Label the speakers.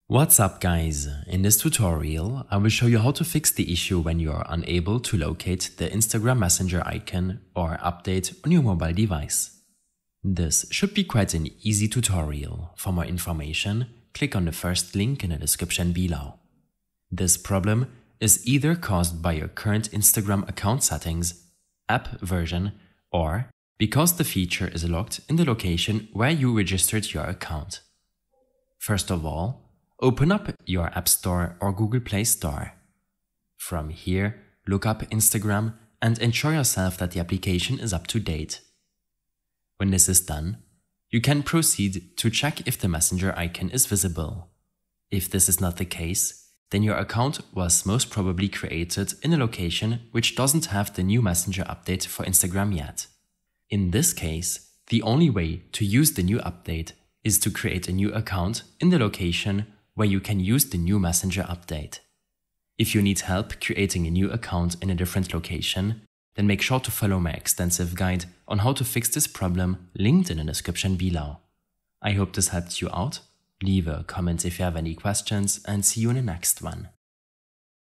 Speaker 1: What's up guys, in this tutorial I will show you how to fix the issue when you are unable to locate the Instagram Messenger icon or update on your mobile device. This should be quite an easy tutorial. For more information, click on the first link in the description below. This problem is either caused by your current Instagram account settings, app version, or because the feature is locked in the location where you registered your account. First of all, open up your App Store or Google Play Store. From here, look up Instagram and ensure yourself that the application is up to date. When this is done, you can proceed to check if the Messenger icon is visible. If this is not the case, then your account was most probably created in a location which doesn't have the new Messenger update for Instagram yet. In this case, the only way to use the new update is to create a new account in the location where you can use the new Messenger update. If you need help creating a new account in a different location, then make sure to follow my extensive guide on how to fix this problem linked in the description below. I hope this helped you out. Leave a comment if you have any questions and see you in the next one.